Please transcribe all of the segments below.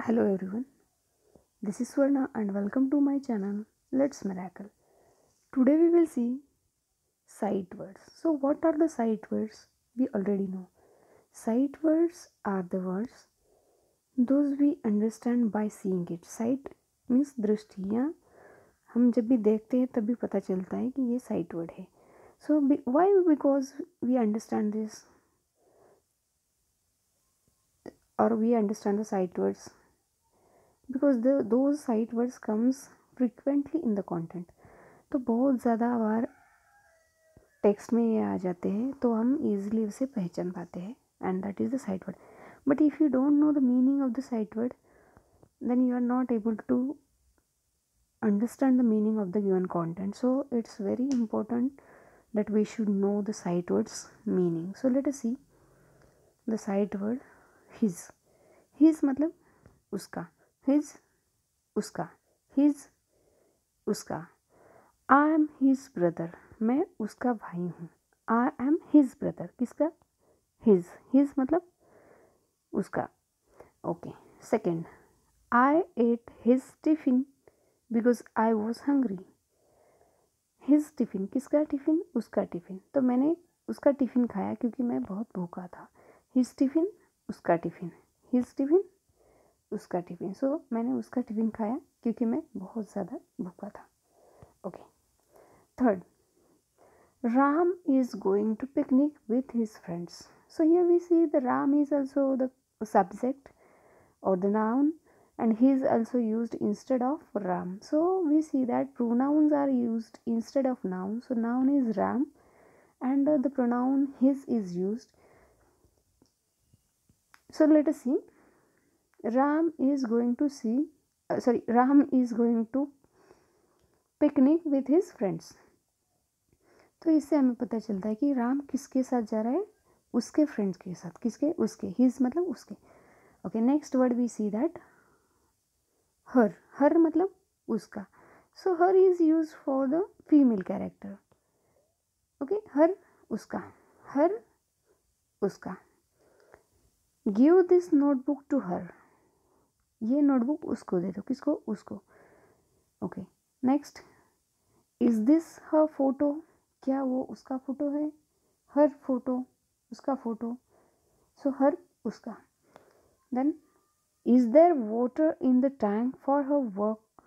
Hello everyone, this is Swarna and welcome to my channel Let's Miracle. Today we will see sight words. So what are the sight words? We already know. Sight words are the words those we understand by seeing it. Sight means दृष्टि या हम जब भी देखते हैं तभी पता चलता है कि ये sight word है. So why? Because we understand this or we understand the sight words. Because those sight words comes frequently in the content. तो बहुत ज़्यादा बार टेक्स्ट में ये आ जाते हैं तो हम easily उसे पहचान पाते हैं and that is the sight word. But if you don't know the meaning of the sight word, then you are not able to understand the meaning of the given content. So it's very important that we should know the sight words meaning. So let us see the sight word his. His मतलब उसका, his उसका, his उसका. I am his brother. मैं उसका भाई हूँ. I am his brother. किसका? His. His मतलब उसका. Okay. Second, I ate his tiffin because I was hungry. His tiffin. किसका टिफिन? उसका टिफिन. तो मैंने उसका टिफिन खाया क्योंकि मैं बहुत भूखा था. His tiffin उसका टिफिन. His tiffin उसका टिफिन. So मैंने उसका टिफिन खाया क्योंकि मैं बहुत ज़्यादा भूखा था. Okay. Third, Ram is going to picnic with his friends. So here we see the Ram is also the subject or the noun and he is also used instead of Ram. So we see that pronouns are used instead of noun. So noun is Ram and the pronoun his is used. So let us see. Ram is going to picnic with his friends. तो इससे हमें पता चलता है कि राम किसके साथ जा रहा है? उसके फ्रेंड्स के साथ. किसके? उसके. हिज मतलब उसके. Okay. Next word we see that her. Her मतलब उसका. So her is use for the female character. Okay. Her उसका. हर उसका. Give this notebook to her. ये नोटबुक उसको दे दो. किसको? उसको. Okay. Next, is this her photo. क्या वो उसका फोटो है? हर फोटो उसका फोटो. सो हर उसका. Then is there water in the tank for her work.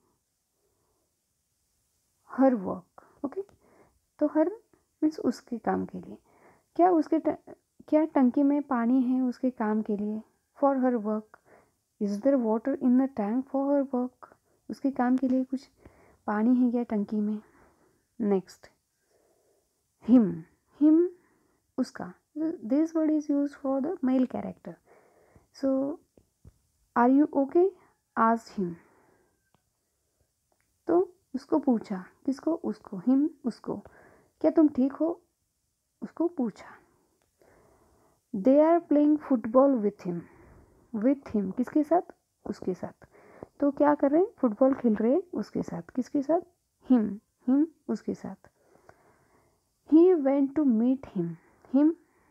Her work. Okay. तो हर मीन्स उसके काम के लिए. क्या टंकी में पानी है उसके काम के लिए? For her work. Is there water in the tank for her work. उसके काम के लिए कुछ पानी है क्या टंकी में? नेक्स्ट, him उसका. This word is used for the male character. So are you okay? Asked him. तो उसको पूछा. किसको? उसको. him उसको. क्या तुम ठीक हो? उसको पूछा. They are playing football with him. With him किसके साथ? उसके साथ. तो क्या कर रहे हैं? फुटबॉल खेल रहे हैं उसके साथ. किसके साथ? him उसके साथ. He went to meet him. Him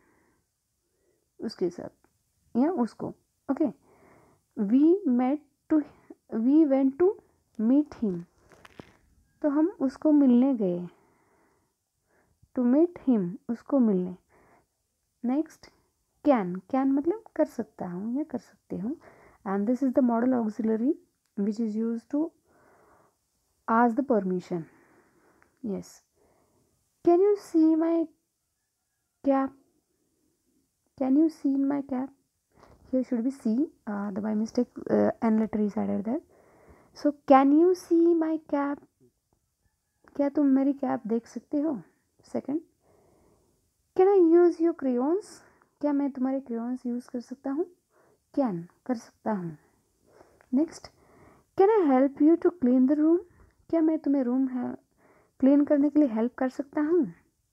उसके साथ या उसको. Okay. We went to meet him. तो हम उसको मिलने गए. To meet him उसको मिलने. नेक्स्ट, can मतलब कर सकता हूँ या कर सकते हूँ. And this is the modal auxiliary which is used to ask the permission. Yes. Can you see my cap? Can you see my cap? Here should be see. The by mistake n letter is added there. So can you see my cap? क्या तुम मेरी cap देख सकते हो? Second, can I use your crayons. क्या मैं तुम्हारे crayons use कर सकता हूँ? कैन कर सकता हूँ. Next, can I help you to clean the room. क्या मैं तुम्हें रूम क्लीन करने के लिए हेल्प कर सकता हूँ?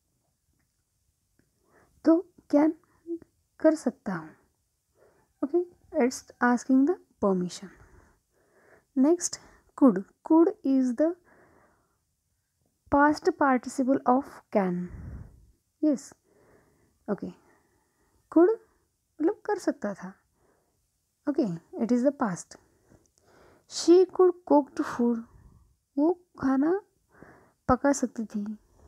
तो कैन कर सकता हूँ. Okay. It's asking the permission. Next, could is the past participle of can. Yes. Okay. could मतलब कर सकता था. Okay, it is the past. She could cook food. वो खाना पका सकती थी.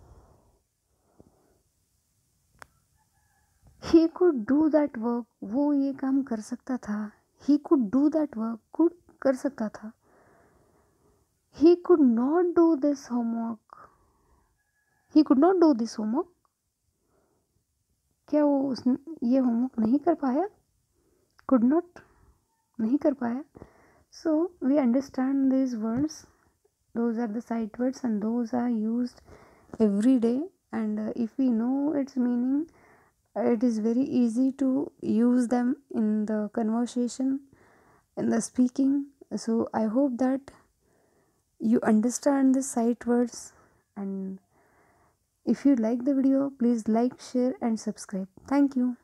He could do that work. वो ये काम कर सकता था. He could do that work. could कर सकता था. He could not do this homework. He could not do this homework. क्या वो ये होमवर्क नहीं कर पाया? Could not, नहीं कर पाया. So we understand these words. Those are the sight words and those are used every day. And if we know its meaning, it is very easy to use them in the conversation, in the speaking. So I hope that you understand the sight words, and if you like the video, please like, share and subscribe. Thank you.